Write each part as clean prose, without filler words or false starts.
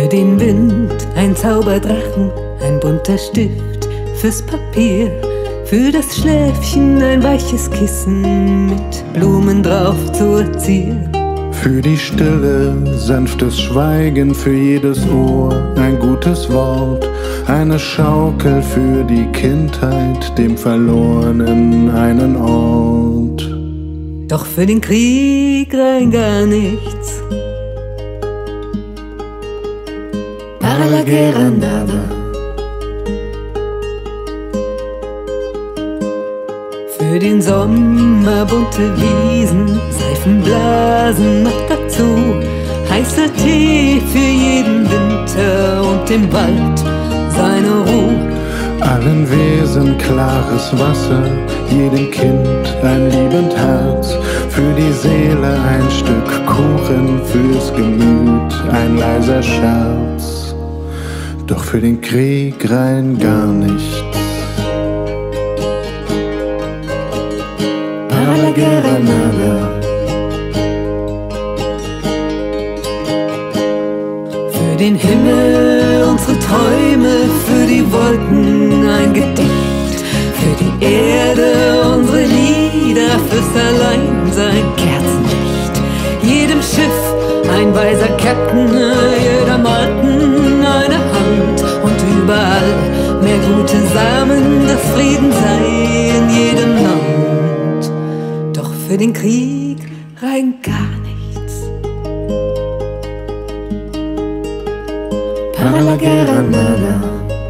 den Wind ein Zauberdrachen, ein bunter Stift fürs Papier, für das Schläfchen ein weiches Kissen mit Blumen drauf zur Zier. Für die Stille sanftes Schweigen, für jedes Ohr ein gutes Wort, eine Schaukel für die Kindheit, dem Verlorenen einen Ort. Doch für den Krieg rein gar nichts. Para la guerra nada. Für den Sommer bunte Wiesen, Seifenblasen noch dazu, heißer Tee für jeden Winter und dem Wald seine Ruhe. Allen Wesen klares Wasser, jedem Kind ein liebend Herz, für die Seele ein Stück Kuchen, fürs Gemüt ein leiser Scherz. Doch für den Krieg rein gar nichts. Para la guerra nada. Für den Himmel unsere Träume, für die Wolken ein Gedicht, für die Erde unsere Lieder, fürs Alleinsein Kerzenlicht. Jedem Schiff ein weiser Captain, jedem Alten eine Hand und überall mehr gute Samen, dass Frieden sei in jedem Land. Doch für den Krieg rein gar nichts. Para la guerra nada.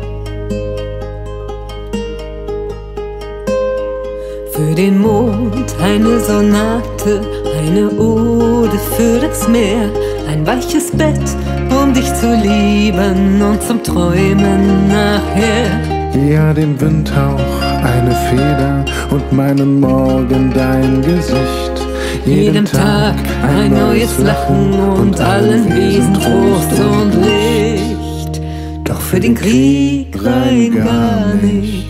Für den Mond eine Sonate, eine Ode für das Meer, ein weiches Bett, um dich zu lieben und zum Träumen nachher. Ja, dem Windhauch eine Feder und meinem Morgen dein Gesicht. Jedem Tag ein neues Lachen und allen Wesen Trost und Licht. Doch für den Krieg rein gar nichts.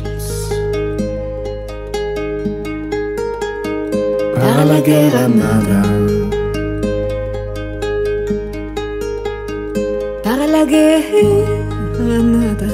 Para la guerra nada. Para la guerra nada.